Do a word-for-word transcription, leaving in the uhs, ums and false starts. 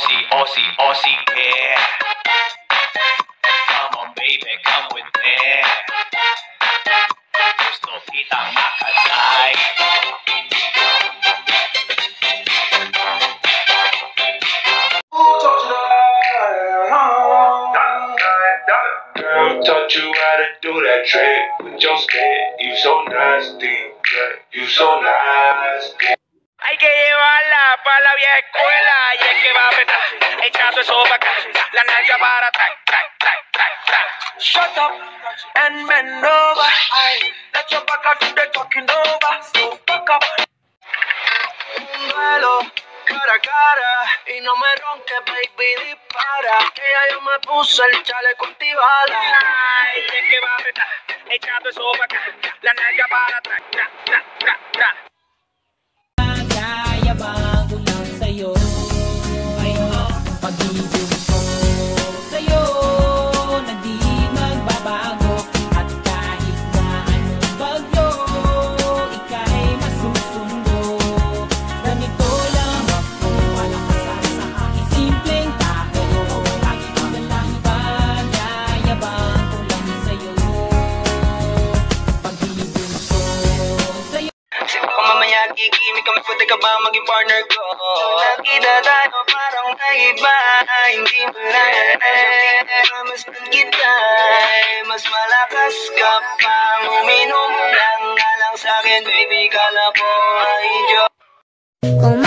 Aussie, Aussie, Aussie, yeah. Come on baby, come with me. Gusto kitang makatay. Girl taught you how to do that trick with your spit. You so nasty, yeah, you so nasty. Hay que llevarla para la vieja escuela y es que va a petar, echando eso para acá, la nalga para atrás, atrás, atrás, atrás, atrás. Shut up and bend over. Let your back out do the talking over. So fuck up. Un duelo cara a cara y no me ronques, baby, dispara. Que ya yo me puse el chaleco antibala. Ay, es que va a petar, echando eso para acá, la nalga para atrás, atrás, atrás, atrás, atrás. Yayabang ko lang sa'yo, ay pag-ibig ko sa'yo na di magbabago. At kahit na anong bagyo, ika'y masusundo. Ganito lang ako, walang kasal sa aking simpleng tao. Lagi ko na lang pag-yayabang ko lang sa'yo, pag-ibig ko sa'yo. Sino ka mamaya gigimik kami, pwede ka ba maging partner ko? Nakita tayo parang kaiba, hindi mo lang mas kita, mas malakas ka pang uminom lang nga lang sa'kin, baby, kala ko ay joke.